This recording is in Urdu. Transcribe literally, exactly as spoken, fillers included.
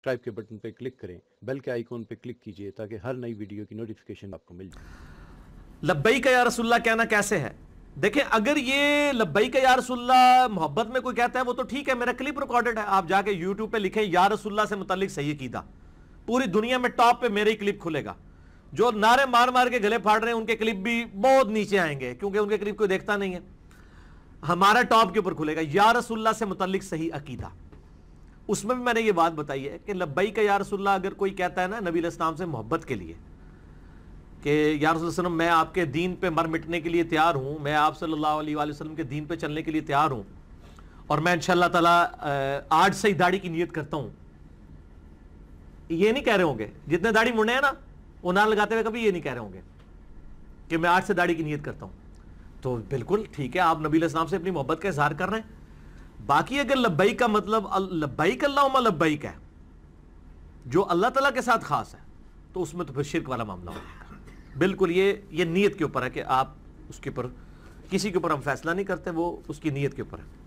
سبسکرائب کے بٹن پہ کلک کریں، بیل کے آئیکن پہ کلک کیجئے تاکہ ہر نئی ویڈیو کی نوٹیفیکیشن آپ کو مل جائے۔ لبیک یا رسول اللہ کہنا کیسے ہے؟ دیکھیں اگر یہ لبیک یا رسول اللہ محبت میں کوئی کہتا ہے وہ تو ٹھیک ہے، میرا کلپ ریکارڈڈ ہے، آپ جا کے یوٹیوب پہ لکھیں یا رسول اللہ سے متعلق صحیح عقیدہ، پوری دنیا میں ٹاپ پہ میرا ہی کلپ کھلے گا۔ جو نعرے مار مار کے گلے پھاڑ رہے ہیں ان کے کلپ بھی بہت نیچے آئیں گے کیونکہ ان کے کلپ کوئی دیکھتا نہیں ہے، ہمارا ٹاپ کے اوپر کھلے گا یا رسول اللہ سے متعلق صحیح عقیدہ۔ اس میں بھی میں نے یہ بات بتائی ہے کہ لبیک یا رسول اللہ اگر کوئی کہتا ہے نا نبی علیہ السلام سے محبت کے لیے کہ یا رسول اللہ علیہ وسلم میں آپ کے دین پہ مر مٹنے کے لیے تیار ہوں، میں آپ صلی اللہ علیہ وآلہ وسلم کے دین پہ چلنے کے لیے تیار ہوں، اور میں انشاءاللہ تعالیٰ آج سے ہی داڑھی کی نیت کرتا ہوں، یہ نہیں کہہ رہے ہوں گے جتنے داڑھی مڑنے ہیں نا وہ نہ لگاتے ہوئے کبھی یہ نہیں کہہ رہے ہوں گے کہ میں آج سے داڑھی کی نیت کرتا ہوں، تو بالکل ٹھیک ہے، آپ نبی علیہ السلام سے اپنی محبت کا اظہار کر رہے ہیں۔ باقی اگر لبیک کا مطلب لبیک اللہم لبیک ہے جو اللہ تعالیٰ کے ساتھ خاص ہے تو اس میں تو پھر شرک والا معاملہ ہوگا۔ بالکل یہ یہ نیت کے اوپر ہے کہ آپ اس کے اوپر، کسی کے اوپر ہم فیصلہ نہیں کرتے، وہ اس کی نیت کے اوپر ہے۔